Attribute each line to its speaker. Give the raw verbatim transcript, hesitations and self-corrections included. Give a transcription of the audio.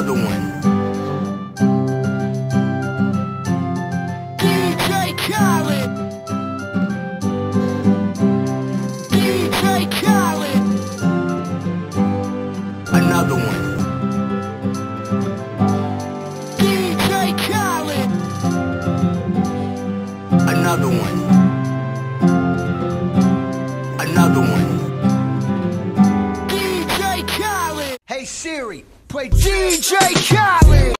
Speaker 1: Another one. D J Khaled. D J Khaled. Another one. D J Khaled. Another one. Another one. D J Khaled. Hey Siri, play D J Khaled.